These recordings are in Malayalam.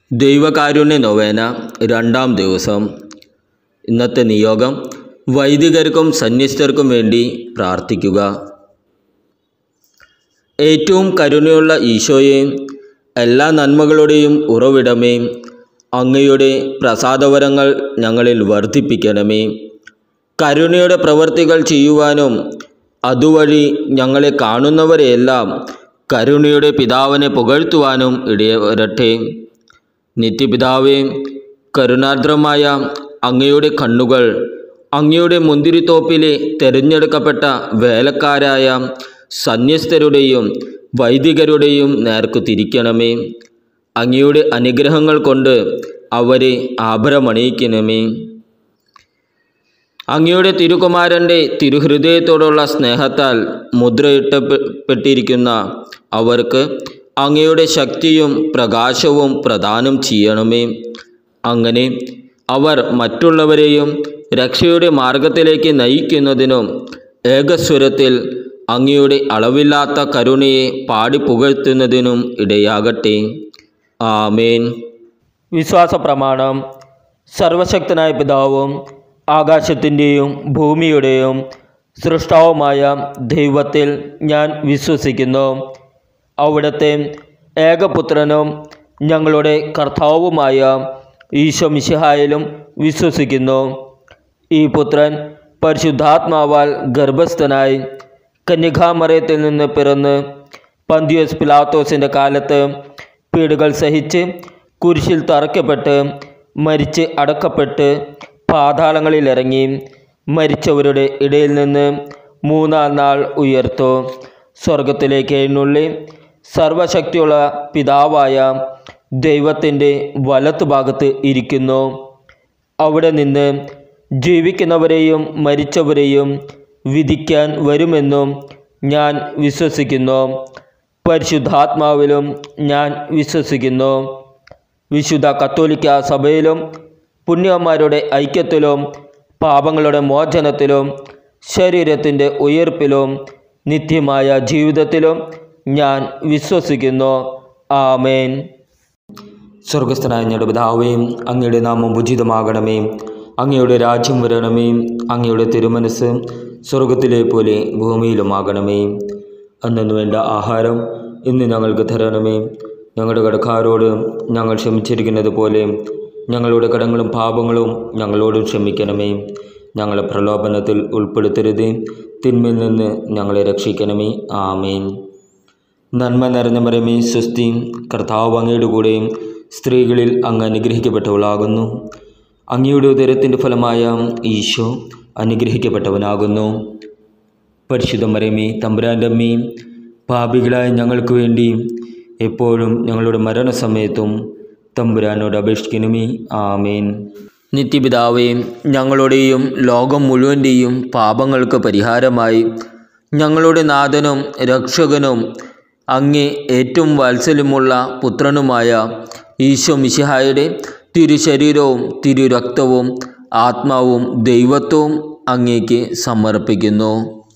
ദൈവകാരുണ്യ നൊവേന രണ്ടാം ദിവസം. ഇന്നത്തെ നിയോഗം വൈദികർക്കും സന്യസ്തർക്കും വേണ്ടി പ്രാർത്ഥിക്കുക. ഏറ്റവും കരുണയുള്ള ഈശോയെ, എല്ലാ നന്മകളുടെയും ഉറവിടമേ, അങ്ങയുടെ പ്രസാദവരങ്ങൾ ഞങ്ങളിൽ വർദ്ധിപ്പിക്കണമേ. കരുണയുടെ പ്രവൃത്തികൾ ചെയ്യുവാനും അതുവഴി ഞങ്ങളെ കാണുന്നവരെയെല്ലാം കരുണയുടെ പിതാവിനെ പുകഴ്ത്തുവാനും ഇടവരട്ടെ. നിത്യപിതാവേ, കരുണാർദ്രമായ അങ്ങയുടെ കണ്ണുകൾ അങ്ങയുടെ മുന്തിരിത്തോപ്പിലെ തിരഞ്ഞെടുക്കപ്പെട്ട വേലക്കാരായ സന്യസ്തരുടെയും വൈദികരുടെയും നേർക്കു തിരിക്കണമേ. അങ്ങയുടെ അനുഗ്രഹങ്ങൾ കൊണ്ട് അവരെ ആഭരണമണിയിക്കണമേ. അങ്ങയുടെ തിരുകുമാരൻ്റെ തിരുഹൃദയത്തോടുള്ള സ്നേഹത്താൽ മുദ്രയിട്ടപ്പെട്ടിരിക്കുന്ന അവർക്ക് അങ്ങയുടെ ശക്തിയും പ്രകാശവും പ്രദാനം ചെയ്യണമേ. അങ്ങനെ അവർ മറ്റുള്ളവരെയും രക്ഷയുടെ മാർഗത്തിലേക്ക് നയിക്കുന്നതിനും ഏകസ്വരത്തിൽ അങ്ങയുടെ അളവില്ലാത്ത കരുണയെ പാടി പുകഴ്ത്തുന്നതിനും ഇടയാകട്ടെ. ആമേൻ. വിശ്വാസ പ്രമാണം. സർവശക്തനായ പിതാവും ആകാശത്തിൻ്റെയും ഭൂമിയുടെയും സൃഷ്ടാവുമായ ദൈവത്തിൽ ഞാൻ വിശ്വസിക്കുന്നു. അവിടുത്തെ ഏകപുത്രനും ഞങ്ങളുടെ കർത്താവുമായ ഈശോ മിശിഹായിലും വിശ്വസിക്കുന്നു. ഈ പുത്രൻ പരിശുദ്ധാത്മാവാൽ ഗർഭസ്ഥനായി കന്യകാമറിയത്തിൽ നിന്ന് പിറന്ന് പന്തിയോസ് പിലാത്തോസിൻ്റെ കാലത്ത് പീഡകൾ സഹിച്ച് കുരിശിൽ തറയ്ക്കപ്പെട്ട് മരിച്ച് അടക്കപ്പെട്ട് പാതാളങ്ങളിലിറങ്ങി മരിച്ചവരുടെ ഇടയിൽ നിന്ന് മൂന്നാം നാൾ ഉയർത്തു. സ്വർഗത്തിലേക്ക് എഴുന്നള്ളി സർവശക്തിയുള്ള പിതാവായ ദൈവത്തിൻ്റെ വലത്തുഭാഗത്ത് ഇരിക്കുന്നു. അവിടെ നിന്ന് ജീവിക്കുന്നവരെയും മരിച്ചവരെയും വിധിക്കാൻ വരുമെന്നും ഞാൻ വിശ്വസിക്കുന്നു. പരിശുദ്ധാത്മാവിലും ഞാൻ വിശ്വസിക്കുന്നു. വിശുദ്ധ കത്തോലിക്ക സഭയിലും പുണ്യന്മാരുടെ ഐക്യത്തിലും പാപങ്ങളുടെ മോചനത്തിലും ശരീരത്തിൻ്റെ ഉയർപ്പിലും നിത്യമായ ജീവിതത്തിലും ഞാൻ വിശ്വസിക്കുന്നു. ആമേൻ. സ്വർഗസ്ഥനായ ഞങ്ങളുടെ പിതാവേ, അങ്ങയുടെ നാമം ഉചിതമാകണമേ. അങ്ങയുടെ രാജ്യം വരണമേ. അങ്ങയുടെ തിരുമനസ് സ്വർഗത്തിലെ പോലെ ഭൂമിയിലുമാകണമേ. അന്നു വേണ്ട ആഹാരം ഇന്ന് ഞങ്ങൾക്ക് തരണമേ. ഞങ്ങളുടെ കടക്കാരോട് ഞങ്ങൾ ക്ഷമിച്ചിരിക്കുന്നത് പോലെ ഞങ്ങളുടെ കടങ്ങളും പാപങ്ങളും ഞങ്ങളോട് ക്ഷമിക്കണമേ. ഞങ്ങളെ പ്രലോഭനത്തിൽ ഉൾപ്പെടുത്തരുതേ, തിന്മയിൽ നിന്ന് ഞങ്ങളെ രക്ഷിക്കണമേ. ആമേൻ. നന്മ നിറഞ്ഞ മറിയമേ, സ്വസ്തി, കർത്താവ് അങ്ങയുടെ കൂടെ സ്ത്രീകളിൽ അങ്ങ് അനുഗ്രഹിക്കപ്പെട്ടവളാകുന്നു. അങ്ങയുടെ ഉദരത്തിൻ്റെ ഫലമായ ഈശോ അനുഗ്രഹിക്കപ്പെട്ടവനാകുന്നു. പരിശുദ്ധ മറിയമേ, തമ്പുരാൻ്റെ അമ്മേ, പാപികളായ ഞങ്ങൾക്ക് വേണ്ടി എപ്പോഴും ഞങ്ങളുടെ മരണസമയത്തും തമ്പുരാനോട് അപേക്ഷിക്കണമേ. ആമേൻ. നിത്യപിതാവേ, ഞങ്ങളുടെയും ലോകം മുഴുവൻ്റെയും പാപങ്ങൾക്ക് പരിഹാരമായി ഞങ്ങളുടെ നാഥനും രക്ഷകനും അങ്ങേ ഏറ്റവും വാത്സല്യമുള്ള പുത്രനുമായ ഈശോ മിശിഹായുടെ തിരുശരീരവും തിരുരക്തവും ആത്മാവും ദൈവത്വവും അങ്ങേക്ക് സമർപ്പിക്കുന്നു.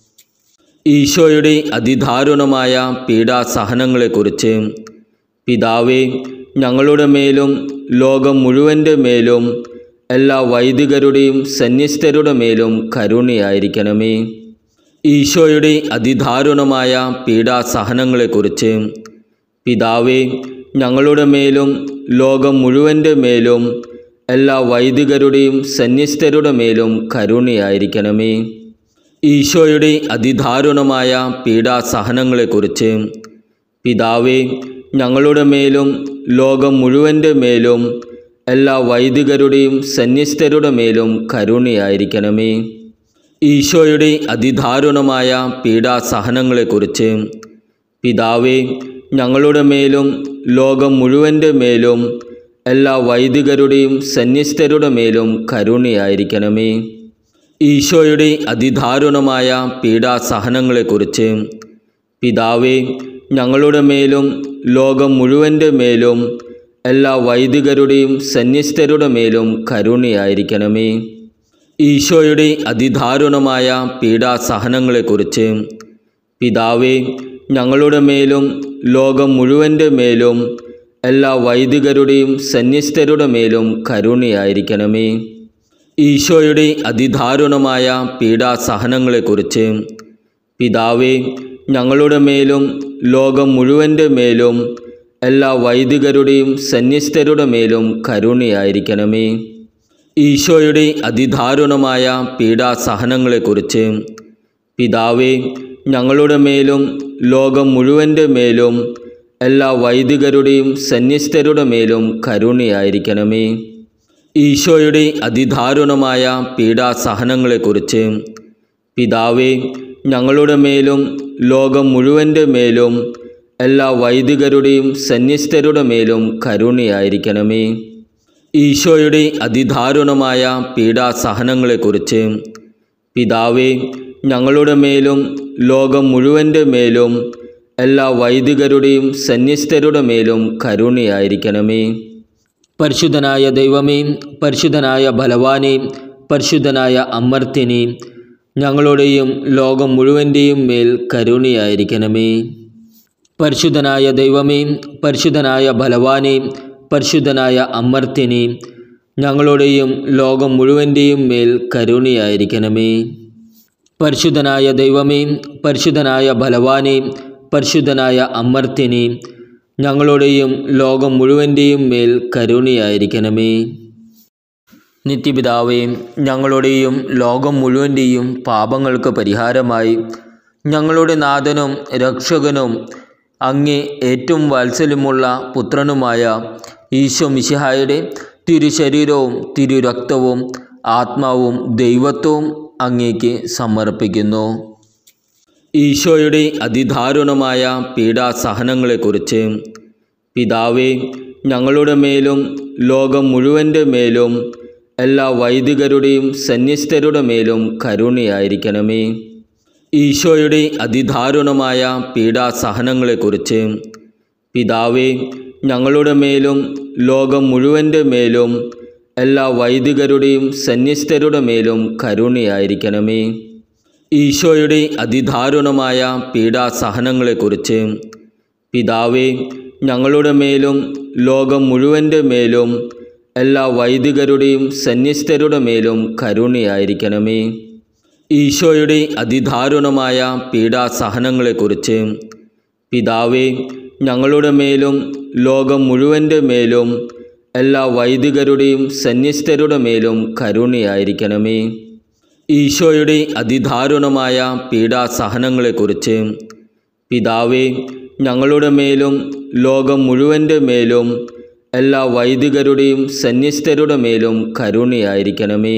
ഈശോയുടെ അതിദാരുണമായ പീഡാസഹനങ്ങളെക്കുറിച്ച് പിതാവേ, ഞങ്ങളുടെ മേലും ലോകം മുഴുവൻ്റെ മേലും എല്ലാ വൈദികരുടെയും സന്യസ്തരുടെ മേലും കരുണയായിരിക്കണമേ. ഈശോയുടെ അതിദാരുണമായ പീഡാസഹനങ്ങളെക്കുറിച്ച് പിതാവേ, ഞങ്ങളുടെ മേലും ലോകം മുഴുവൻ്റെ മേലും എല്ലാ വൈദികരുടെയും സന്യസ്തരുടെ മേലും കരുണയായിരിക്കണമേ. ഈശോയുടെ അതിദാരുണമായ പീഡാസഹനങ്ങളെക്കുറിച്ച് പിതാവേ, ഞങ്ങളുടെ മേലും ലോകം മുഴുവൻ്റെ മേലും എല്ലാ വൈദികരുടെയും സന്യസ്തരുടെ മേലും കരുണയായിരിക്കണമേ. ഈശോയുടെ അതിദാരുണമായ പീഡാസഹനങ്ങളെക്കുറിച്ച് പിതാവേ, ഞങ്ങളുടെ മേലും ലോകം മുഴുവൻ്റെ മേലും എല്ലാ വൈദികരുടെയും സന്യസ്തരുടെ മേലും കരുണയായിരിക്കണമേ. ഈശോയുടെ അതിദാരുണമായ പീഡാസഹനങ്ങളെക്കുറിച്ച് പിതാവേ, ഞങ്ങളുടെ മേലും ലോകം മുഴുവൻ്റെ മേലും എല്ലാ വൈദികരുടെയും സന്യസ്തരുടെ മേലും കരുണയായിരിക്കണമേ. ഈശോയുടെ അതിദാരുണമായ പീഡാസഹനങ്ങളെക്കുറിച്ച് പിതാവേ, ഞങ്ങളുടെ മേലും ലോകം മുഴുവൻ്റെ മേലും എല്ലാ വൈദികരുടെയും സന്യസ്തരുടെ മേലും കരുണയായിരിക്കണമേ. ഈശോയുടെ അതിദാരുണമായ പീഡാസഹനങ്ങളെക്കുറിച്ച് പിതാവേ, ഞങ്ങളുടെ മേലും ലോകം മുഴുവൻ്റെ മേലും എല്ലാ വൈദികരുടെയും സന്യസ്തരുടെ മേലും കരുണയായിരിക്കണമേ. ഈശോയുടെ അതിദാരുണമായ പീഡാസഹനങ്ങളെക്കുറിച്ച് പിതാവേ, ഞങ്ങളുടെ മേലും ലോകം മുഴുവൻ്റെ മേലും എല്ലാ വൈദികരുടെയും സന്യസ്തരുടെ മേലും കരുണയായിരിക്കണമേ. ഈശോയുടെ അതിദാരുണമായ പീഡാസഹനങ്ങളെക്കുറിച്ച് പിതാവേ, ഞങ്ങളുടെ മേലും ലോകം മുഴുവൻ്റെ മേലും എല്ലാ വൈദികരുടെയും സന്യസ്തരുടെ മേലും കരുണയായിരിക്കണമേ. ഈശോയുടെ അതിദാരുണമായ പീഡാസഹനങ്ങളെക്കുറിച്ച് പിതാവേ, ഞങ്ങളുടെ മേലും ലോകം മുഴുവൻ്റെ മേലും എല്ലാ വൈദികരുടെയും സന്യസ്തരുടെ മേലും കരുണയായിരിക്കണമേ. പരിശുദ്ധനായ ദൈവമേ, പരിശുദ്ധനായ ബലവാനേ, പരിശുദ്ധനായ അമർത്യനേ, ഞങ്ങളുടെയും ലോകം മുഴുവൻ്റെയും മേൽ കരുണയായിരിക്കണമേ. പരിശുദ്ധനായ ദൈവമേ, പരിശുദ്ധനായ ബലവാനേ, പരിശുദ്ധനായ അമർത്യനേ, ഞങ്ങളുടെയും ലോകം മുഴുവൻ്റെയും മേൽ കരുണയായിരിക്കണമേ. പരിശുദ്ധനായ ദൈവമേ, പരിശുദ്ധനായ ബലവാനേ, പരിശുദ്ധനായ അമർത്യനേ, ഞങ്ങളുടെയും ലോകം മുഴുവൻ്റെയും മേൽ കരുണയായിരിക്കണമേ. നിത്യപിതാവേ, ഞങ്ങളുടെയും ലോകം മുഴുവൻ്റെയും പാപങ്ങൾക്ക് പരിഹാരമായി ഞങ്ങളുടെ നാഥനും രക്ഷകനും അങ്ങേ ഏറ്റവും വാത്സല്യമുള്ള പുത്രനുമായ ഈശോ മിശിഹായുടെ തിരുശരീരവും തിരുരക്തവും ആത്മാവും ദൈവത്വവും അങ്ങേക്ക് സമർപ്പിക്കുന്നു. ഈശോയുടെ അതിദാരുണമായ പീഡാസഹനങ്ങളെക്കുറിച്ച് പിതാവേ, ഞങ്ങളുടെ മേലും ലോകം മുഴുവൻ്റെ മേലും എല്ലാ വൈദികരുടെയും സന്യസ്തരുടെ മേലും കരുണയായിരിക്കണമേ. ഈശോയുടെ അതിദാരുണമായ പീഡാസഹനങ്ങളെക്കുറിച്ച് പിതാവേ, ഞങ്ങളുടെ മേലും ലോകം മുഴുവൻ്റെ മേലും എല്ലാ വൈദികരുടെയും സന്യസ്തരുടെ മേലും കരുണയായിരിക്കണമേ. ഈശോയുടെ അതിദാരുണമായ പീഡാസഹനങ്ങളെക്കുറിച്ച് പിതാവേ, ഞങ്ങളുടെ മേലും ലോകം മുഴുവൻ്റെ മേലും എല്ലാ വൈദികരുടെയും സന്യസ്തരുടെ മേലും കരുണയായിരിക്കണമേ. ഈശോയുടെ അതിദാരുണമായ പീഡാസഹനങ്ങളെക്കുറിച്ച് പിതാവേ, ഞങ്ങളുടെ മേലും ലോകം മുഴുവൻ്റെ മേലും എല്ലാ വൈദികരുടെയും സന്യസ്തരുടെ മേലും കരുണയായിരിക്കണമേ. ഈശോയുടെ അതിദാരുണമായ പീഡാസഹനങ്ങളെക്കുറിച്ച് പിതാവേ, ഞങ്ങളുടെ മേലും ലോകം മുഴുവൻ്റെ മേലും എല്ലാ വൈദികരുടെയും സന്യസ്തരുടെ മേലും കരുണയായിരിക്കണമേ.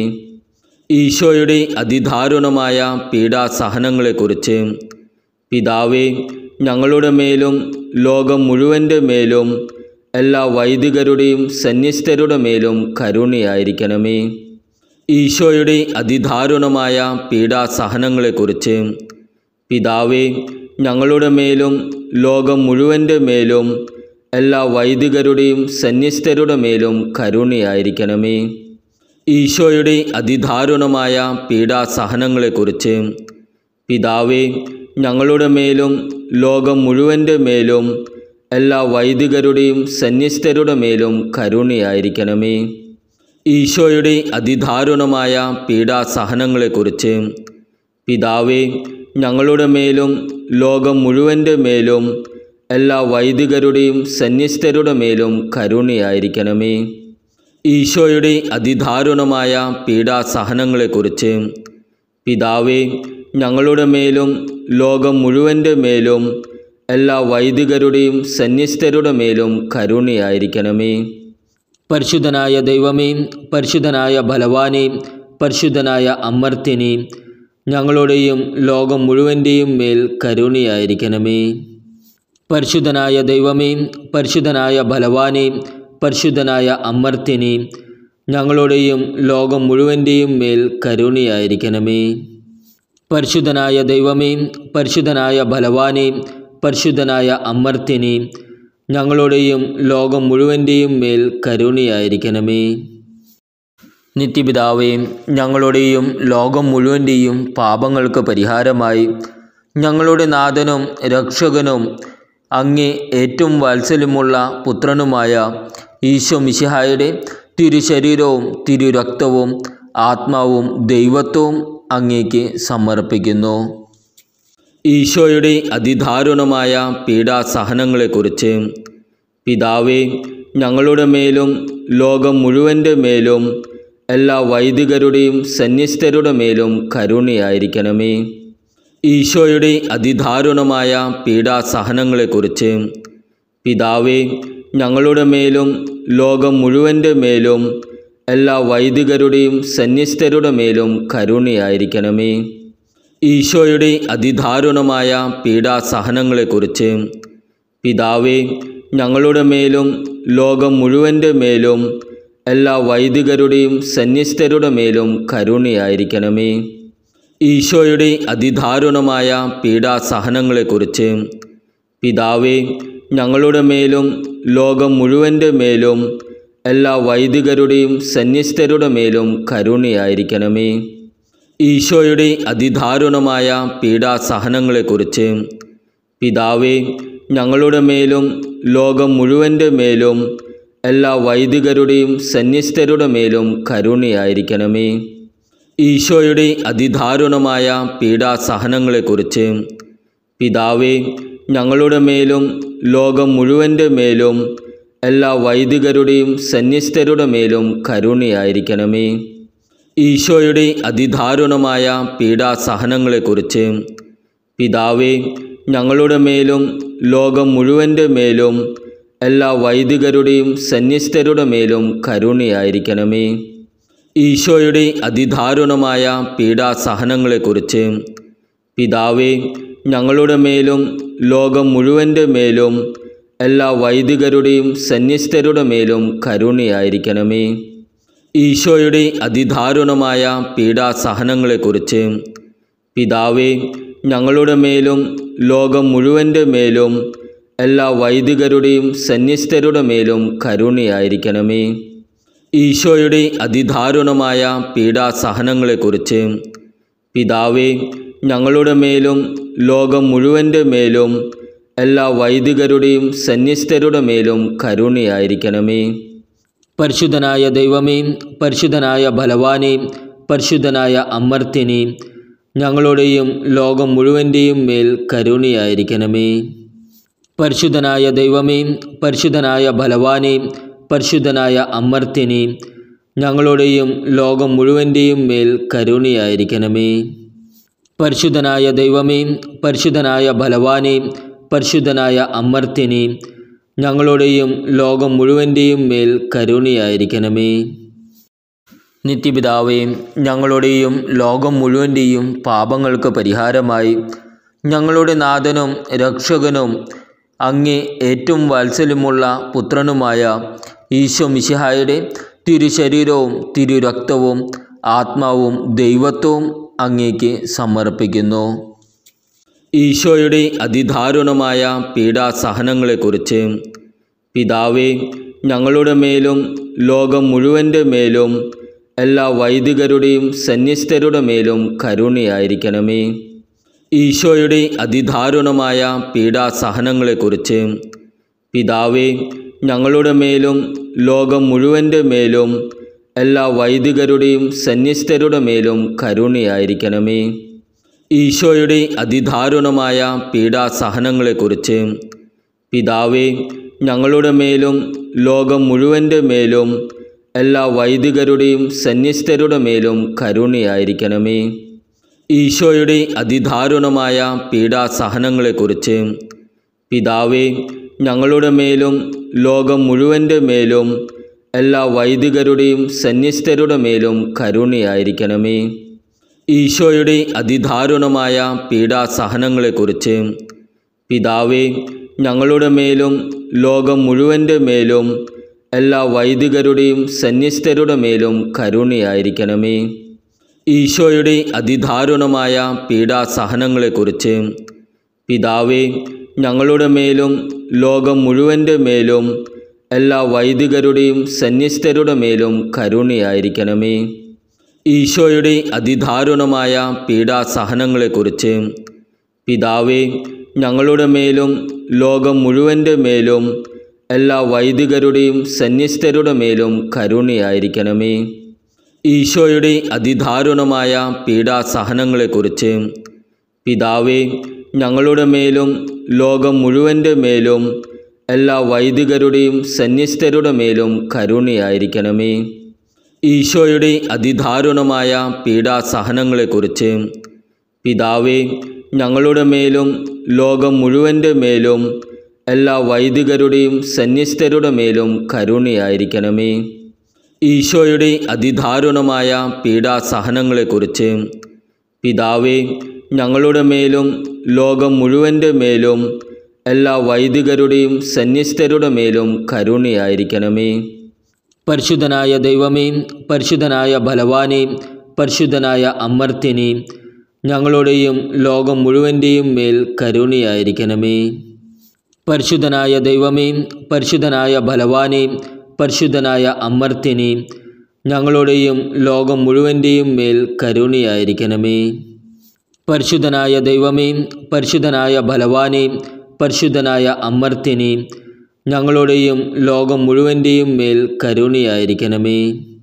ഈശോയുടെ അതിദാരുണമായ പീഡാസഹനങ്ങളെക്കുറിച്ച് പിതാവേ, ഞങ്ങളുടെ മേലും ലോകം മുഴുവൻ്റെ മേലും എല്ലാ വൈദികരുടെയും സന്യസ്തരുടെ മേലും കരുണയായിരിക്കണമേ. ഈശോയുടെ അതിദാരുണമായ പീഡാസഹനങ്ങളെക്കുറിച്ച് പിതാവേ, ഞങ്ങളുടെ മേലും ലോകം മുഴുവൻ്റെ മേലും എല്ലാ വൈദികരുടെയും സന്യസ്തരുടെ മേലും കരുണയായിരിക്കണമേ. ഈശോയുടെ അതിദാരുണമായ പീഡാസഹനങ്ങളെക്കുറിച്ച് പിതാവേ, ഞങ്ങളുടെ മേലും ലോകം മുഴുവൻ്റെ മേലും എല്ലാ വൈദികരുടെയും സന്യസ്തരുടെ മേലും കരുണയായിരിക്കണമേ. ഈശോയുടെ അതിദാരുണമായ പീഡാസഹനങ്ങളെക്കുറിച്ച് പിതാവേ, ഞങ്ങളുടെ മേലും ലോകം മുഴുവൻ്റെ മേലും എല്ലാ വൈദികരുടെയും സന്യസ്തരുടെ മേലും കരുണയായിരിക്കണമേ. ഈശോയുടെ അതിദാരുണമായ പീഡാസഹനങ്ങളെക്കുറിച്ച് പിതാവേ, ഞങ്ങളുടെ മേലും ലോകം മുഴുവൻ്റെ മേലും എല്ലാ വൈദികരുടെയും സന്യസ്തരുടെ മേലും കരുണയായിരിക്കണമേ. പരിശുദ്ധനായ ദൈവമേ, പരിശുദ്ധനായ ബലവാനേ, പരിശുദ്ധനായ അമർത്യനേ, ഞങ്ങളുടെയും ലോകം മുഴുവൻ്റെയും മേൽ കരുണയായിരിക്കണമേ. പരിശുദ്ധനായ ദൈവമേ, പരിശുദ്ധനായ ബലവാനേ, പരിശുദ്ധനായ അമർത്യനേ, ഞങ്ങളുടെയും ലോകം മുഴുവൻ്റെയും മേൽ കരുണയായിരിക്കണമേ. പരിശുദ്ധനായ ദൈവമേ, പരിശുദ്ധനായ ബലവാനേ, പരിശുദ്ധനായ അമർത്യനേ, ഞങ്ങളുടെയും ലോകം മുഴുവൻ്റെയും മേൽ കരുണയായിരിക്കണമേ. നിത്യപിതാവേ, ഞങ്ങളുടെയും ലോകം മുഴുവൻ്റെയും പാപങ്ങൾക്ക് പരിഹാരമായി ഞങ്ങളുടെ നാഥനും രക്ഷകനും അങ്ങേ ഏറ്റവും വാത്സല്യമുള്ള പുത്രനുമായ ഈശോ മിശിഹായുടെ തിരുശരീരവും തിരുരക്തവും ആത്മാവും ദൈവത്വവും അങ്ങേക്ക് സമർപ്പിക്കുന്നു. ഈശോയുടെ അതിദാരുണമായ പീഡാസഹനങ്ങളെക്കുറിച്ച് പിതാവേ, ഞങ്ങളുടെ മേലും ലോകം മുഴുവൻ്റെ മേലും എല്ലാ വൈദികരുടെയും സന്യസ്തരുടെ മേലും കരുണയായിരിക്കണമേ. ഈശോയുടെ അതിദാരുണമായ പീഡാസഹനങ്ങളെക്കുറിച്ച് പിതാവേ, ഞങ്ങളുടെ മേലും ലോകം മുഴുവൻ്റെ മേലും എല്ലാ വൈദികരുടെയും സന്യസ്തരുടെ മേലും കരുണയായിരിക്കണമേ. ഈശോയുടെ അതിദാരുണമായ പീഡാസഹനങ്ങളെക്കുറിച്ച് പിതാവേ, ഞങ്ങളുടെ മേലും ലോകം മുഴുവൻ്റെ മേലും എല്ലാ വൈദികരുടെയും സന്യസ്തരുടെ മേലും കരുണയായിരിക്കണമേ. ഈശോയുടെ അതിദാരുണമായ പീഡാസഹനങ്ങളെക്കുറിച്ച് പിതാവേ, ഞങ്ങളുടെ മേലും ലോകം മുഴുവൻ്റെ മേലും എല്ലാ വൈദികരുടെയും സന്യസ്തരുടെ മേലും കരുണയായിരിക്കണമേ. ഈശോയുടെ അതിദാരുണമായ പീഡാസഹനങ്ങളെക്കുറിച്ച് പിതാവേ, ഞങ്ങളുടെ മേലും ലോകം മുഴുവൻ്റെ മേലും എല്ലാ വൈദികരുടെയും സന്യസ്തരുടെ മേലും കരുണയായിരിക്കണമേ. ഈശോയുടെ അതിദാരുണമായ പീഡാസഹനങ്ങളെക്കുറിച്ച് പിതാവേ, ഞങ്ങളുടെ മേലും ലോകം മുഴുവൻ്റെ മേലും എല്ലാ വൈദികരുടെയും സന്യസ്തരുടെ മേലും കരുണയായിരിക്കണമേ. ഈശോയുടെ അതിദാരുണമായ പീഡാസഹനങ്ങളെക്കുറിച്ച് പിതാവേ, ഞങ്ങളുടെ മേലും ലോകം മുഴുവൻ്റെ മേലും എല്ലാ വൈദികരുടെയും സന്യസ്തരുടെ മേലും കരുണയായിരിക്കണമേ. ഈശോയുടെ അതിദാരുണമായ പീഡാസഹനങ്ങളെക്കുറിച്ച് പിതാവേ, ഞങ്ങളുടെ മേലും ലോകം മുഴുവൻ്റെ മേലും എല്ലാ വൈദികരുടെയും സന്യസ്തരുടെ മേലും കരുണയായിരിക്കണമേ. ഈശോയുടെ അതിദാരുണമായ പീഡാസഹനങ്ങളെക്കുറിച്ച് പിതാവേ, ഞങ്ങളുടെ മേലും ലോകം മുഴുവൻ്റെ മേലും എല്ലാ വൈദികരുടെയും സന്യസ്തരുടെ മേലും കരുണയായിരിക്കണമേ. ഈശോയുടെ അതിദാരുണമായ പീഡാസഹനങ്ങളെക്കുറിച്ച് പിതാവേ, ഞങ്ങളുടെ മേലും ലോകം മുഴുവൻ്റെ മേലും എല്ലാ വൈദികരുടെയും സന്യസ്തരുടെ മേലും കരുണയായിരിക്കണമേ. പരിശുദ്ധനായ ദൈവമേ, പരിശുദ്ധനായ ബലവാനേ, പരിശുദ്ധനായ അമർത്യനേ, ഞങ്ങളുടെയും ലോകം മുഴുവൻ്റെയും മേൽ കരുണയായിരിക്കണമേ. പരിശുദ്ധനായ ദൈവമേ, പരിശുദ്ധനായ ബലവാനേ, പരിശുദ്ധനായ അമർത്യനേ, ഞങ്ങളുടെയും ലോകം മുഴുവൻ്റെയും മേൽ കരുണയായിരിക്കണമേ. പരിശുദ്ധനായ ദൈവമേ, പരിശുദ്ധനായ ബലവാനേ, പരിശുദ്ധനായ അമർത്യനേ, ഞങ്ങളുടെയും ലോകം മുഴുവൻ്റെയും മേൽ കരുണയായിരിക്കണമേ. നിത്യപിതാവേ, ഞങ്ങളുടെയും ലോകം മുഴുവൻ്റെയും പാപങ്ങൾക്ക് പരിഹാരമായി ഞങ്ങളുടെ നാഥനും രക്ഷകനും അങ്ങേ ഏറ്റവും വാത്സല്യമുള്ള പുത്രനുമായ ഈശോ മിശിഹായുടെ തിരുശരീരവും തിരുരക്തവും ആത്മാവും ദൈവത്വവും അങ്ങേക്ക് സമർപ്പിക്കുന്നു. ഈശോയുടെ അതിദാരുണമായ പീഡാസഹനങ്ങളെക്കുറിച്ച് പിതാവേ, ഞങ്ങളുടെ മേലും ലോകം മുഴുവൻ്റെ മേലും എല്ലാ വൈദികരുടെയും സന്യസ്തരുടെ മേലും കരുണയായിരിക്കണമേ. ഈശോയുടെ അതിദാരുണമായ പീഡാസഹനങ്ങളെക്കുറിച്ച് പിതാവേ, ഞങ്ങളുടെ മേലും ലോകം മുഴുവൻ്റെ മേലും എല്ലാ വൈദികരുടെയും സന്യസ്തരുടെ മേലും കരുണയായിരിക്കണമേ. ഈശോയുടെ അതിദാരുണമായ പീഡാസഹനങ്ങളെക്കുറിച്ച് പിതാവേ, ഞങ്ങളുടെ മേലും ലോകം മുഴുവൻ്റെ മേലും എല്ലാ വൈദികരുടെയും സന്യസ്തരുടെ മേലും കരുണയായിരിക്കണമേ. ഈശോയുടെ അതിദാരുണമായ പീഡാസഹനങ്ങളെക്കുറിച്ച് പിതാവേ, ഞങ്ങളുടെ മേലും ലോകം മുഴുവൻ്റെ മേലും എല്ലാ വൈദികരുടെയും സന്യസ്തരുടെ മേലും കരുണയായിരിക്കണമേ. ഈശോയുടെ അതിദാരുണമായ പീഡാസഹനങ്ങളെക്കുറിച്ച് പിതാവേ, ഞങ്ങളുടെ മേലും ലോകം മുഴുവൻ്റെ മേലും എല്ലാ വൈദികരുടെയും സന്യസ്തരുടെ മേലും കരുണയായിരിക്കണമേ. ഈശോയുടെ അതിദാരുണമായ പീഡാസഹനങ്ങളെക്കുറിച്ച് പിതാവേ, ഞങ്ങളുടെ മേലും ലോകം മുഴുവൻ്റെ മേലും എല്ലാ വൈദികരുടെയും സന്യസ്തരുടെ മേലും കരുണയായിരിക്കണമേ. ഈശോയുടെ അതിദാരുണമായ പീഡാസഹനങ്ങളെക്കുറിച്ച് പിതാവേ, ഞങ്ങളുടെ മേലും ലോകം മുഴുവൻ്റെ മേലും എല്ലാ വൈദികരുടെയും സന്യസ്തരുടെ മേലും കരുണയായിരിക്കണമേ. ഈശോയുടെ അതിദാരുണമായ പീഡാസഹനങ്ങളെക്കുറിച്ച് പിതാവേ, ഞങ്ങളുടെ മേലും ലോകം മുഴുവൻ്റെ മേലും എല്ലാ വൈദികരുടെയും സന്യസ്തരുടെ മേലും കരുണയായിരിക്കണമേ. ഈശോയുടെ അതിദാരുണമായ പീഡാസഹനങ്ങളെക്കുറിച്ച് പിതാവേ, ഞങ്ങളുടെ മേലും ലോകം മുഴുവൻ്റെ മേലും എല്ലാ വൈദികരുടെയും സന്യസ്തരുടെ മേലും കരുണയായിരിക്കണമേ. ഈശോയുടെ അതിദാരുണമായ പീഡാസഹനങ്ങളെക്കുറിച്ച് പിതാവേ, ഞങ്ങളുടെ മേലും ലോകം മുഴുവൻ്റെ മേലും എല്ലാ വൈദികരുടെയും സന്യസ്തരുടെ മേലും കരുണയായിരിക്കണമേ. പരിശുദ്ധനായ ദൈവമേ, പരിശുദ്ധനായ ബലവാനേ, പരിശുദ്ധനായ അമർത്യനേ, ഞങ്ങളുടെയും ലോകം മുഴുവൻ്റെയും മേൽ കരുണയായിരിക്കണമേ. പരിശുദ്ധനായ ദൈവമേ, പരിശുദ്ധനായ ബലവാനേ, പരിശുദ്ധനായ അമർത്യനേ, ഞങ്ങളുടെയും ലോകം മുഴുവൻ്റെയും മേൽ കരുണയായിരിക്കണമേ. പരിശുദ്ധനായ ദൈവമേ, പരിശുദ്ധനായ ബലവാനേ, പരിശുദ്ധനായ അമർത്യനേ, ഞങ്ങളുടെയും ലോകം മുഴുവൻ്റെയും മേൽ കരുണയായിരിക്കണമേ.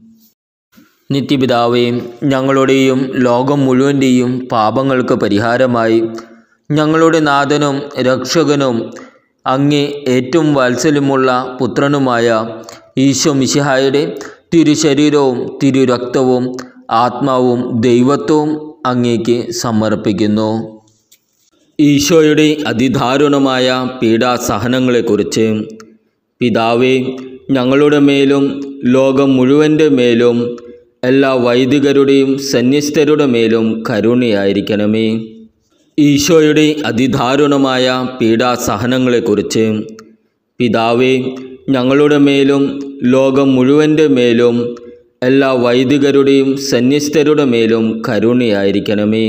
നിത്യപിതാവേ, ഞങ്ങളുടെയും ലോകം മുഴുവൻ്റെയും പാപങ്ങൾക്ക് പരിഹാരമായി ഞങ്ങളുടെ നാഥനും രക്ഷകനും അങ്ങേ ഏറ്റവും വാത്സല്യമുള്ള പുത്രനുമായ ഈശോ മിശിഹായുടെ തിരുശരീരവും തിരുരക്തവും ആത്മാവും ദൈവത്വവും അങ്ങേക്ക് സമർപ്പിക്കുന്നു. ഈശോയുടെ അതിദാരുണമായ പീഡാസഹനങ്ങളെക്കുറിച്ച് പിതാവേ, ഞങ്ങളുടെ മേലും ലോകം മുഴുവൻ്റെ മേലും എല്ലാ വൈദികരുടെയും സന്യസ്തരുടെ മേലും കരുണയായിരിക്കണമേ. ഈശോയുടെ അതിദാരുണമായ പീഡാസഹനങ്ങളെക്കുറിച്ച് പിതാവേ, ഞങ്ങളുടെ മേലും ലോകം മുഴുവൻ്റെ മേലും എല്ലാ വൈദികരുടെയും സന്യസ്തരുടെ മേലും കരുണയായിരിക്കണമേ.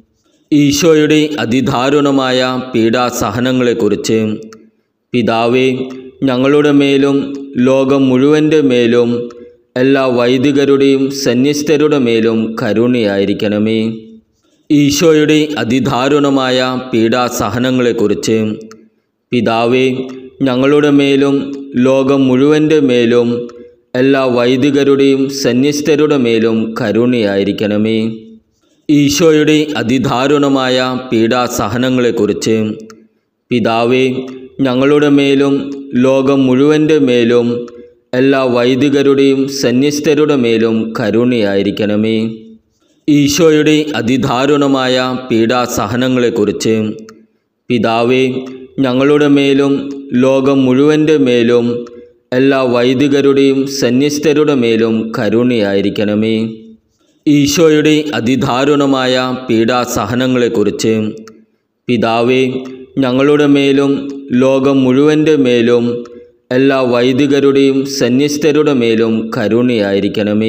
ഈശോയുടെ അതിദാരുണമായ പീഡാസഹനങ്ങളെക്കുറിച്ച് പിതാവേ, ഞങ്ങളുടെ മേലും ലോകം മുഴുവൻ്റെ മേലും എല്ലാ വൈദികരുടെയും സന്യസ്തരുടെ മേലും കരുണയായിരിക്കണമേ. ഈശോയുടെ അതിദാരുണമായ പീഡാസഹനങ്ങളെക്കുറിച്ച് പിതാവേ, ഞങ്ങളുടെ മേലും ലോകം മുഴുവൻ്റെ മേലും എല്ലാ വൈദികരുടെയും സന്യസ്തരുടെ മേലും കരുണയായിരിക്കണമേ. ഈശോയുടെ അതിദാരുണമായ പീഡാസഹനങ്ങളെക്കുറിച്ച് പിതാവേ, ഞങ്ങളുടെ മേലും ലോകം മുഴുവൻ്റെ മേലും എല്ലാ വൈദികരുടെയും സന്യസ്തരുടെ മേലും കരുണയായിരിക്കണമേ. ഈശോയുടെ അതിദാരുണമായ പീഡാസഹനങ്ങളെക്കുറിച്ച് പിതാവേ, ഞങ്ങളുടെ മേലും ലോകം മുഴുവൻ്റെ മേലും എല്ലാ വൈദികരുടെയും സന്യസ്തരുടെ മേലും കരുണയായിരിക്കണമേ. ഈശോയുടെ അതിദാരുണമായ പീഡാസഹനങ്ങളെക്കുറിച്ച് പിതാവേ, ഞങ്ങളുടെ മേലും ലോകം മുഴുവൻ്റെ മേലും എല്ലാ വൈദികരുടെയും സന്യസ്തരുടെ മേലും കരുണയായിരിക്കണമേ.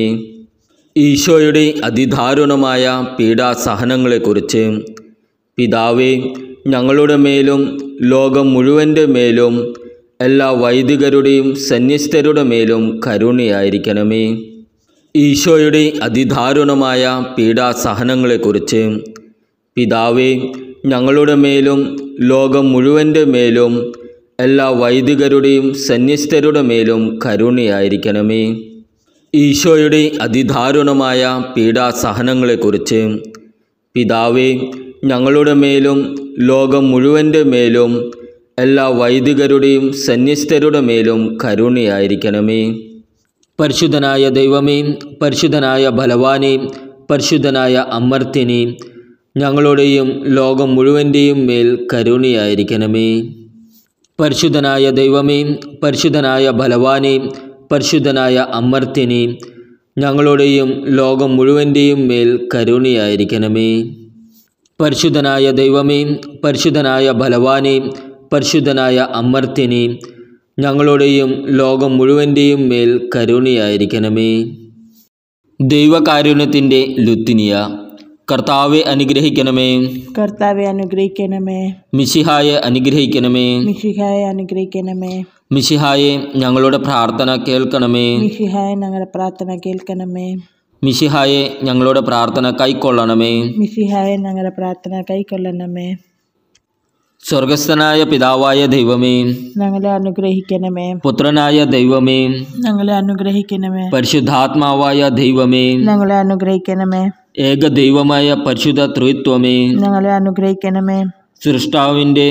ഈശോയുടെ അതിദാരുണമായ പീഡാസഹനങ്ങളെക്കുറിച്ച് പിതാവേ, ഞങ്ങളുടെ മേലും ലോകം മുഴുവൻ്റെ മേലും എല്ലാ വൈദികരുടെയും സന്യസ്തരുടെ മേലും കരുണയായിരിക്കണമേ. ഈശോയുടെ അതിദാരുണമായ പീഡാസഹനങ്ങളെക്കുറിച്ച് പിതാവേ, ഞങ്ങളുടെ മേലും ലോകം മുഴുവൻ്റെ മേലും എല്ലാ വൈദികരുടെയും സന്യസ്തരുടെ മേലും കരുണയായിരിക്കണമേ. ഈശോയുടെ അതിദാരുണമായ പീഡാസഹനങ്ങളെക്കുറിച്ച് പിതാവേ, ഞങ്ങളുടെ മേലും ലോകം മുഴുവൻ്റെ മേലും എല്ലാ വൈദികരുടെയും സന്യസ്തരുടെ മേലും കരുണയായിരിക്കണമേ. പരിശുദ്ധനായ ദൈവമേ, പരിശുദ്ധനായ ബലവാനേ, പരിശുദ്ധനായ അമർത്യനേ, ഞങ്ങളുടെയും ലോകം മുഴുവൻ്റെയും മേൽ കരുണയായിരിക്കണമേ. പരിശുദ്ധനായ ദൈവമേ, പരിശുദ്ധനായ ബലവാനേ, പരിശുദ്ധനായ അമർത്യനേ, ഞങ്ങളുടെയും ലോകം മുഴുവൻ്റെയും മേൽ കരുണയായിരിക്കണമേ. പരിശുദ്ധനായ ദൈവമേ, പരിശുദ്ധനായ ബലവാനേ, പരിശുദ്ധനായ അമർത്യനേ, ഞങ്ങളുടെയും ലോകം മുഴുവൻ്റെയും മേൽ കരുണയായിരിക്കണമേ. ദൈവകാരുണ്യത്തിൻ്റെ ലുത്തിനിയ. കർത്താവെ അനുഗ്രഹിക്കണമേ, കർത്താവെ അനുഗ്രഹിക്കണമേ, മിശിഹായെ അനുഗ്രഹിക്കണമേ, മിശിഹായെ അനുഗ്രഹിക്കണമേ, മിശിഹായെ ഞങ്ങളുടെ പ്രാർത്ഥന കേൾക്കണമേ, മിശിഹായെ ഞങ്ങളുടെ പ്രാർത്ഥന കേൾക്കണമേ, മിശിഹായെ ഞങ്ങളുടെ പ്രാർത്ഥന കൈക്കൊള്ളണമേ. മിശിഹായെ ഞങ്ങളുടെ പ്രാർത്ഥന കൈക്കൊള്ളണമേ. സ്വർഗസ്ഥനായ പിതാവായ ദൈവമേ, ഞങ്ങളെ അനുഗ്രഹിക്കണമേ. പുത്രനായ ദൈവമേ, ഞങ്ങളെ അനുഗ്രഹിക്കണമേ. പരിശുദ്ധാത്മാവായ ദൈവമേ, ഞങ്ങളെ അനുഗ്രഹിക്കണമേ. ഏക ദൈവമായ പരിശുദ്ധ ത്രിത്വമേ, ഞങ്ങളെ അനുഗ്രഹിക്കണമേ. സൃഷ്ടാവിൻ്റെ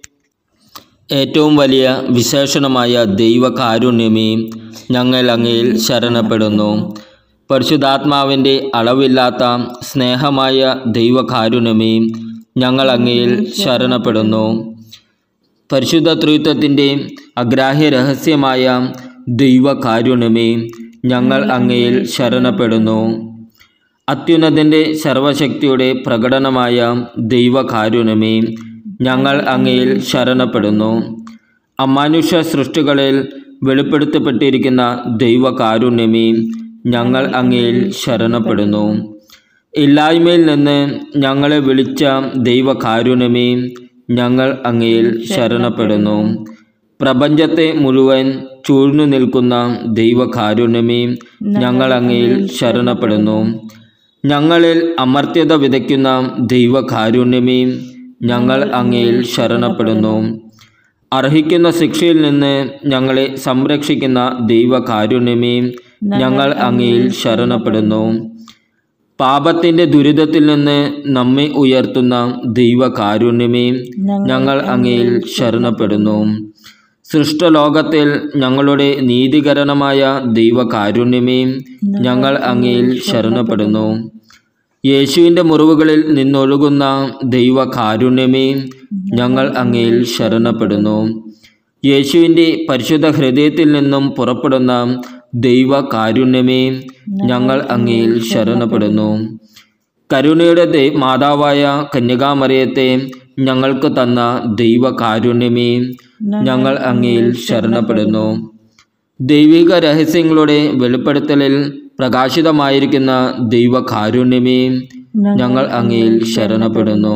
ഏറ്റവും വലിയ വിശേഷണമായ ദൈവകാരുണ്യമേ, ഞങ്ങൾ അങ്ങയിൽ ശരണപ്പെടുന്നു. പരിശുദ്ധാത്മാവിൻ്റെ അളവില്ലാത്ത സ്നേഹമായ ദൈവകാരുണ്യമേ, ഞങ്ങൾ അങ്ങയിൽ ശരണപ്പെടുന്നു. പരിശുദ്ധ ത്രിത്വത്തിൻ്റെ അഗ്രാഹ്യ രഹസ്യമായ ദൈവകാരുണ്യമേ, ഞങ്ങൾ അങ്ങയിൽ ശരണപ്പെടുന്നു. അത്യുന്നതൻ്റെ സർവശക്തിയുടെ പ്രകടനമായ ദൈവകാരുണ്യമേ, ഞങ്ങൾ അങ്ങയിൽ ശരണപ്പെടുന്നു. അമാനുഷ സൃഷ്ടികളിൽ വെളിപ്പെടുത്തപ്പെട്ടിരിക്കുന്ന ദൈവകാരുണ്യമേ, ഞങ്ങൾ അങ്ങയിൽ ശരണപ്പെടുന്നു. ഇല്ലായ്മയിൽ നിന്ന് ഞങ്ങളെ വിളിച്ച ദൈവകാരുണ്യമേ, ഞങ്ങൾ അങ്ങയിൽ ശരണപ്പെടുന്നു. പ്രപഞ്ചത്തെ മുഴുവൻ ചൂഴ്ന്നു നിൽക്കുന്ന ദൈവകാരുണ്യമേ, ഞങ്ങൾ അങ്ങയിൽ ശരണപ്പെടുന്നു. ഞങ്ങളിൽ അമർത്യത വിതയ്ക്കുന്ന ദൈവകാരുണ്യമേ, ഞങ്ങൾ അങ്ങയിൽ ശരണപ്പെടുന്നു. അർഹിക്കുന്ന ശിക്ഷയിൽ നിന്ന് ഞങ്ങളെ സംരക്ഷിക്കുന്ന ദൈവകാരുണ്യമേ, ഞങ്ങൾ അങ്ങയിൽ ശരണപ്പെടുന്നു. പാപത്തിൻ്റെ ദുരിതത്തിൽ നിന്ന് നമ്മെ ഉയർത്തുന്ന ദൈവകാരുണ്യമേ, ഞങ്ങൾ അങ്ങയിൽ ശരണപ്പെടുന്നു. സൃഷ്ടലോകത്തിൽ ഞങ്ങളുടെ നീതീകരണമായ ദൈവകാരുണ്യമേ, ഞങ്ങൾ അങ്ങയിൽ ശരണപ്പെടുന്നു. യേശുവിൻ്റെ മുറിവുകളിൽ നിന്നൊഴുകുന്ന ദൈവകാരുണ്യമേ, ഞങ്ങൾ അങ്ങയിൽ ശരണപ്പെടുന്നു. യേശുവിൻ്റെ പരിശുദ്ധ ഹൃദയത്തിൽ നിന്നും പുറപ്പെടുന്ന ദൈവകാരുണ്യമേ, ഞങ്ങൾ അങ്ങയിൽ ശരണപ്പെടുന്നു. കരുണയുടെ മാതാവായ കന്യകാമറിയത്തെ ഞങ്ങൾക്ക് തന്ന ദൈവകാരുണ്യമേ, ഞങ്ങൾ അങ്ങയിൽ ശരണപ്പെടുന്നു. ദൈവിക രഹസ്യങ്ങളുടെ വെളിപ്പെടുത്തലിൽ പ്രകാശിതമായിരിക്കുന്ന ദൈവകാരുണ്യമേ, ഞങ്ങൾ അങ്ങയിൽ ശരണപ്പെടുന്നു.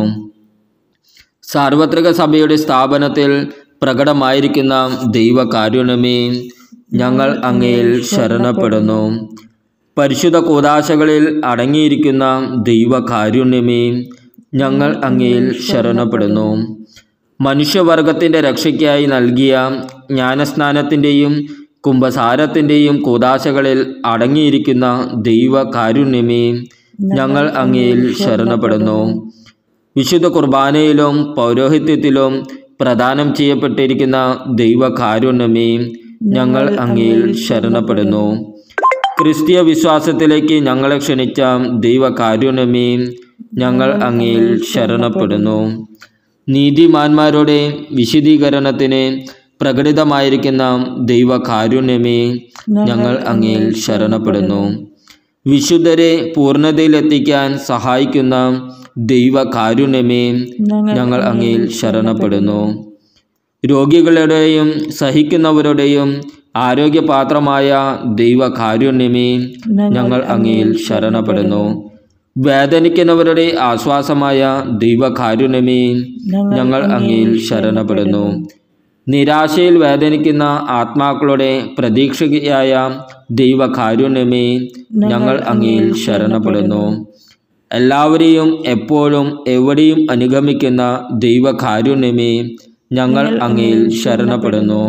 സാർവത്രിക സഭയുടെ സ്ഥാപനത്തിൽ പ്രകടമായിരിക്കുന്ന ദൈവകാരുണ്യമേ, ഞങ്ങൾ അങ്ങയിൽ ശരണപ്പെടുന്നു. പരിശുദ്ധ കൂദാശകളിൽ അടങ്ങിയിരിക്കുന്ന ദൈവകാരുണ്യമേ, ഞങ്ങൾ അങ്ങയിൽ ശരണപ്പെടുന്നു. മനുഷ്യവർഗത്തിൻ്റെ രക്ഷയ്ക്കായി നൽകിയ ജ്ഞാനസ്നാനത്തിൻ്റെയും കുംഭസാരത്തിൻ്റെയും കൂദാശകളിൽ അടങ്ങിയിരിക്കുന്ന ദൈവകാരുണ്യമേ, ഞങ്ങൾ അങ്ങയിൽ ശരണപ്പെടുന്നു. വിശുദ്ധ കുർബാനയിലും പൗരോഹിത്യത്തിലും പ്രദാനം ചെയ്യപ്പെട്ടിരിക്കുന്ന ദൈവകാരുണ്യമേ, ഞങ്ങൾ അങ്ങയിൽ ശരണപ്പെടുന്നു. ക്രിസ്തീയ വിശ്വാസത്തിലേക്ക് ഞങ്ങളെ ക്ഷണിച്ച ദൈവകാരുണ്യമേ, ഞങ്ങൾ അങ്ങയിൽ ശരണപ്പെടുന്നു. നീതിമാന്മാരുടെ വിശുദ്ധീകരണത്തിന് പ്രകടിതമായിരിക്കുന്ന ദൈവകാരുണ്യമേ, ഞങ്ങൾ അങ്ങയിൽ ശരണപ്പെടുന്നു. വിശുദ്ധരെ പൂർണ്ണതയിലെത്തിക്കാൻ സഹായിക്കുന്ന ദൈവകാരുണ്യമേ, ഞങ്ങൾ അങ്ങയിൽ ശരണപ്പെടുന്നു. രോഗികളുടെയും സഹിക്കുന്നവരുടെയും ആരോഗ്യപാത്രമായ ദൈവകാരുണ്യമേ, ഞങ്ങൾ അങ്ങയിൽ ശരണപ്പെടുന്നു. വേദനിക്കുന്നവരുടെ ആശ്വാസമായ ദൈവകാരുണ്യമേ, ഞങ്ങൾ അങ്ങയിൽ ശരണപ്പെടുന്നു. നിരാശയിൽ വേദനിക്കുന്ന ആത്മാക്കളുടെ പ്രതീക്ഷയായ ദൈവകാരുണ്യമേ, ഞങ്ങൾ അങ്ങയിൽ ശരണപ്പെടുന്നു. എല്ലാവരെയും എപ്പോഴും എവിടെയും അനുഗമിക്കുന്ന ദൈവകാരുണ്യമേ, ഞങ്ങൾ അങ്ങയിൽ ശരണപ്പെടുന്നു.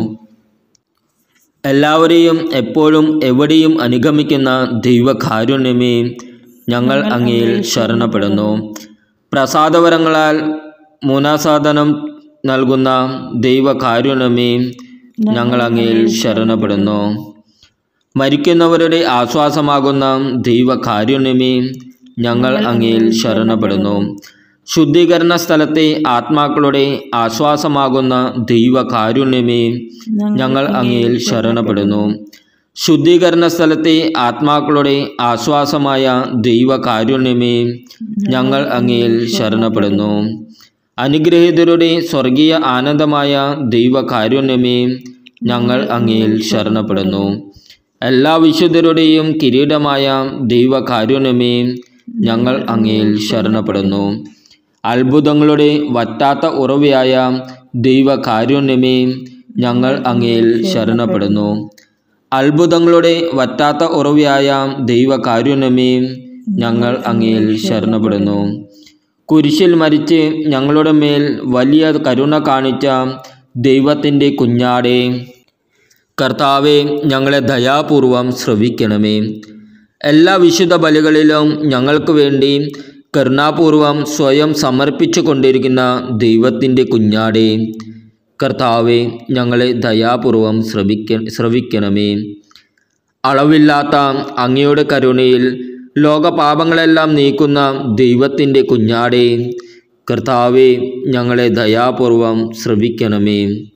എല്ലാവരെയും എപ്പോഴും എവിടെയും അനുഗമിക്കുന്ന ദൈവകാരുണ്യമേ, ഞങ്ങൾ അങ്ങയിൽ ശരണപ്പെടുന്നു. പ്രസാദവരങ്ങളാൽ മൂനാസാധനം നൽകുന്ന ദൈവകാരുണ്യമേ, ഞങ്ങൾ അങ്ങയിൽ ശരണപ്പെടുന്നു. മരിക്കുന്നവരുടെ ആശ്വാസമാകുന്ന ദൈവകാരുണ്യമേ, ഞങ്ങൾ അങ്ങയിൽ ശരണപ്പെടുന്നു. ശുദ്ധീകരണ സ്ഥലത്തെ ആത്മാക്കളുടെ ആശ്വാസമാകുന്ന ദൈവകാരുണ്യമേ, ഞങ്ങൾ അങ്ങയിൽ ശരണപ്പെടുന്നു. ശുദ്ധീകരണ സ്ഥലത്തെ ആത്മാക്കളുടെ ആശ്വാസമായ ദൈവകാരുണ്യമേ, ഞങ്ങൾ അങ്ങയിൽ ശരണപ്പെടുന്നു. അനുഗ്രഹീതരുടെ സ്വർഗീയ ആനന്ദമായ ദൈവകാരുണ്യമേ, ഞങ്ങൾ അങ്ങയിൽ ശരണപ്പെടുന്നു. എല്ലാ വിശുദ്ധരുടെയും കിരീടമായ ദൈവകാരുണ്യമേ, ഞങ്ങൾ അങ്ങയിൽ ശരണപ്പെടുന്നു. അത്ഭുതങ്ങളുടെ വറ്റാത്ത ഉറവയായ ദൈവകാരുണ്യമേ, ഞങ്ങൾ അങ്ങയിൽ ശരണപ്പെടുന്നു. അത്ഭുതങ്ങളുടെ വറ്റാത്ത ഉറവയായ ദൈവകാരുണ്യമേ, ഞങ്ങൾ അങ്ങയിൽ ശരണപ്പെടുന്നു. കുരിശിൽ മരിച്ച് ഞങ്ങളുടെ മേൽ വലിയ കരുണ കാണിച്ച ദൈവത്തിൻ്റെ കുഞ്ഞാടേ, കർത്താവെ, ഞങ്ങളെ ദയാപൂർവം ശ്രവിക്കണമേ. എല്ലാ വിശുദ്ധ ബലികളിലും ഞങ്ങൾക്ക് വേണ്ടി കരുണാപൂർവം സ്വയം സമർപ്പിച്ചു കൊണ്ടിരിക്കുന്ന ദൈവത്തിൻ്റെ കുഞ്ഞാടേ, കർത്താവെ, ഞങ്ങളെ ദയാപൂർവം ശ്രവിക്കണമേ. അളവില്ലാത്ത അങ്ങയുടെ കരുണയിൽ ലോകപാപങ്ങളെല്ലാം നീക്കുന്ന ദൈവത്തിൻ്റെ കുഞ്ഞാടേ, കർത്താവെ, ഞങ്ങളെ ദയാപൂർവം ശ്രവിക്കണമേ.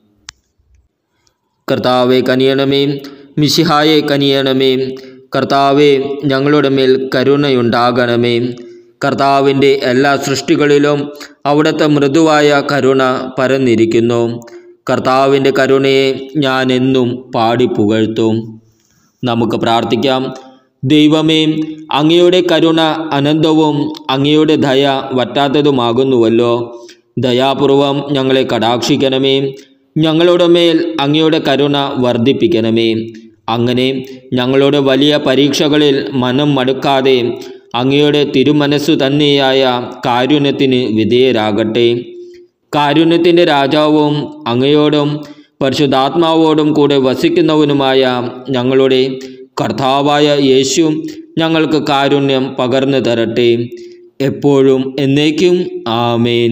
കർത്താവെ കനിയണമേ, മിശിഹായെ കനിയണമേ. കർത്താവെ, ഞങ്ങളുടെ മേൽ കരുണയുണ്ടാകണമേ. കർത്താവിൻ്റെ എല്ലാ സൃഷ്ടികളിലും അവിടുത്തെ മൃദുവായ കരുണ പരന്നിരിക്കുന്നു. കർത്താവിൻ്റെ കരുണയെ ഞാൻ എന്നും പാടി പുകഴ്ത്തും. നമുക്ക് പ്രാർത്ഥിക്കാം. ദൈവമേ, അങ്ങയുടെ കരുണ അനന്തവും അങ്ങയുടെ ദയ വറ്റാത്തതുമാകുന്നുവല്ലോ. ദയാപൂർവം ഞങ്ങളെ കടാക്ഷിക്കണമേ. ഞങ്ങളുടെ മേൽ അങ്ങയുടെ കരുണ വർദ്ധിപ്പിക്കണമേ. അങ്ങനെ ഞങ്ങളുടെ വലിയ പരീക്ഷകളിൽ മനം മടുക്കാതെ അങ്ങയുടെ തിരുമനസ്സു തന്നെയായ കാരുണ്യത്തിന് വിധേയരാകട്ടെ. കാരുണ്യത്തിൻ്റെ രാജാവും അങ്ങയോടും പരിശുദ്ധാത്മാവോടും കൂടെ വസിക്കുന്നവനുമായ ഞങ്ങളുടെ കർത്താവായ യേശു ഞങ്ങൾക്ക് കാരുണ്യം പകർന്നു തരട്ടെ, എപ്പോഴും എന്നേക്കും. ആമേൻ.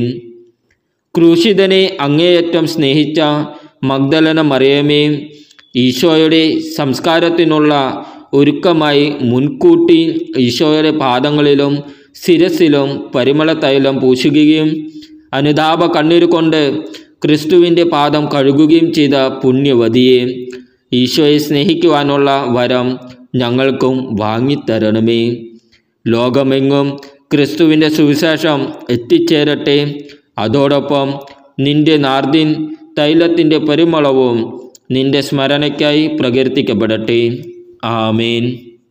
ക്രൂശിതനെ അങ്ങേയറ്റം സ്നേഹിച്ച മഗ്ദലന മറിയമേ, ഈശോയുടെ സംസ്കാരത്തിനുള്ള ഒരുക്കമായി മുൻകൂട്ടി ഈശോയുടെ പാദങ്ങളിലും ശിരസിലും പരിമള തൈലം പൂശുകയും അനുതാപ കണ്ണീരുകൊണ്ട് ക്രിസ്തുവിൻ്റെ പാദം കഴുകുകയും ചെയ്ത പുണ്യവതിയെ, ഈശോയെ സ്നേഹിക്കുവാനുള്ള വരം ഞങ്ങൾക്കും വാങ്ങിത്തരണമേ. ലോകമെങ്ങും ക്രിസ്തുവിൻ്റെ സുവിശേഷം എത്തിച്ചേരട്ടെ. അതോടൊപ്പം നിന്റെ നാർദിൻ തൈലത്തിൻ്റെ പരിമളവും നിന്റെ സ്മരണയ്ക്കായി പ്രകീർത്തിക്കപ്പെടട്ടെ. ആമേൻ.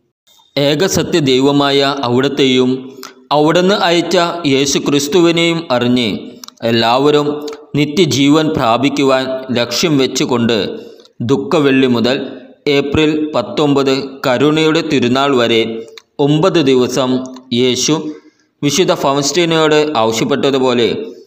ഏകസത്യ ദൈവമായ അവിടുത്തെയും അവിടുന്ന് അയച്ച യേശു ക്രിസ്തുവിനെയും അറിഞ്ഞ് എല്ലാവരും നിത്യജീവൻ പ്രാപിക്കുവാൻ ലക്ഷ്യം വെച്ചുകൊണ്ട് ദുഃഖവെള്ളി മുതൽ ഏപ്രിൽ 19 കരുണയുടെ തിരുനാൾ വരെ 9 ദിവസം യേശു വിശുദ്ധ ഫൗസ്റ്റീനയോട് ആവശ്യപ്പെട്ടതുപോലെ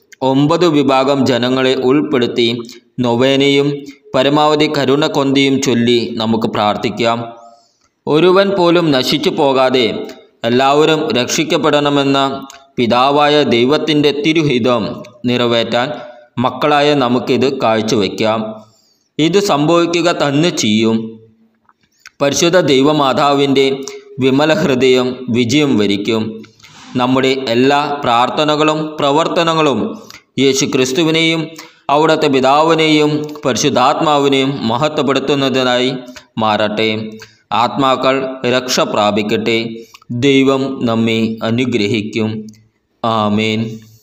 9 വിഭാഗം ജനങ്ങളെ ഉൾപ്പെടുത്തി നൊവേനയും പരമാവധി കരുണ കൊന്തിയും ചൊല്ലി നമുക്ക് പ്രാർത്ഥിക്കാം. ഒരുവൻ പോലും നശിച്ചു പോകാതെ എല്ലാവരും രക്ഷിക്കപ്പെടണമെന്ന പിതാവായ ദൈവത്തിൻ്റെ തിരുഹിതം നിറവേറ്റാൻ മക്കളായ നമുക്കിത് കാഴ്ചവെക്കാം. ഇത് സംഭവിക്കുക തന്നെ ചെയ്യും. പരിശുദ്ധ ദൈവമാതാവിൻ്റെ വിമല ഹൃദയം വിജയം വരിക്കും. നമ്മുടെ എല്ലാ പ്രാർത്ഥനകളും പ്രവർത്തനങ്ങളും യേശു ക്രിസ്തുവിനെയും അവിടുത്തെ പിതാവിനെയും പരിശുദ്ധാത്മാവിനെയും മഹത്വപ്പെടുത്തുന്നതിനായി മാറട്ടെ. ആത്മാക്കൾ രക്ഷ പ്രാപിക്കട്ടെ. ദൈവം നമ്മെ അനുഗ്രഹിക്കും. ആമേൻ.